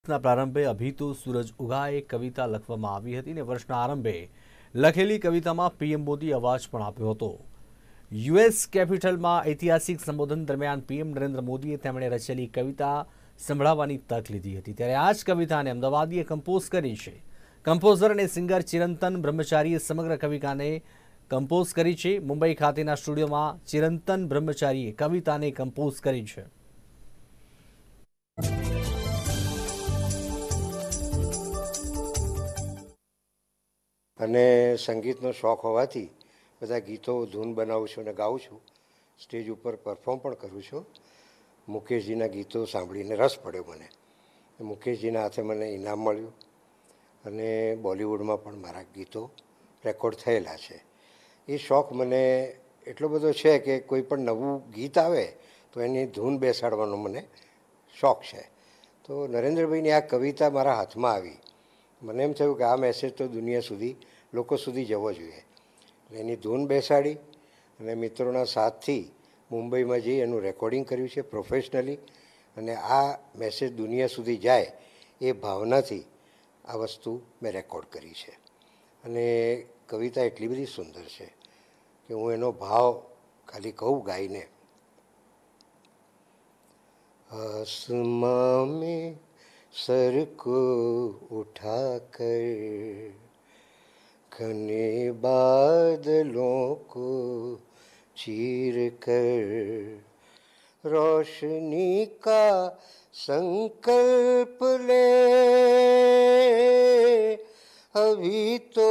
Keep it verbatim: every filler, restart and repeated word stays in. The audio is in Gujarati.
ના પ્રારંભે અભી તો સૂરજ ઉગાએ કવિતા લખવામાં આવી હતી ને વર્ષના આરંભે લખેલી કવિતામાં પીએમ મોદી અવાજ પણ આપ્યો હતો। યુએસ કેપિટલમાં ઐતિહાસિક સંબોધન દરમિયાન પીએમ નરેન્દ્ર મોદીએ તેમણે રચેલી કવિતા સંભળાવવાની તક લીધી હતી, ત્યારે આ જ કવિતાને અમદાવાદીએ કમ્પોઝ કરી છે। કમ્પોઝર અને સિંગર ચિરંતન બ્રહ્મચારીએ સમગ્ર કવિતાને કમ્પોઝ કરી છે। મુંબઈ ખાતેના સ્ટુડિયોમાં ચિરંતન બ્રહ્મચારીએ કવિતાને કમ્પોઝ કરી છે। અને સંગીતનો શોખ હોવાથી બધા ગીતો ધૂન બનાવું છું અને ગાઉં છું, સ્ટેજ ઉપર પરફોર્મ પણ કરું છું। મુકેશજીના ગીતો સાંભળીને રસ પડ્યો મને, મુકેશજીના હાથે મને ઇનામ મળ્યું અને બોલિવૂડમાં પણ મારા ગીતો રેકોર્ડ થયેલા છે। એ શોખ મને એટલો બધો છે કે કોઈ પણ નવું ગીત આવે તો એની ધૂન બેસાડવાનો મને શોખ છે। તો નરેન્દ્રભાઈની આ કવિતા મારા હાથમાં આવી, મને એમ થયું કે આ મેસેજ તો દુનિયા સુધી લોકો સુધી જવો જોઈએ, એટલે એની ધૂન બેસાડી અને મિત્રોના સાથથી મુંબઈમાં જઈ એનું રેકોર્ડિંગ કર્યું છે પ્રોફેશનલી। અને આ મેસેજ દુનિયા સુધી જાય એ ભાવનાથી આ વસ્તુ મેં રેકોર્ડ કરી છે। અને કવિતા એટલી બધી સુંદર છે કે હું એનો ભાવ ખાલી કહું ગાઈને। आसमां में सर को उठा कर घने बादलों को चीर कर रोशनी का संकल्प ले, अभी तो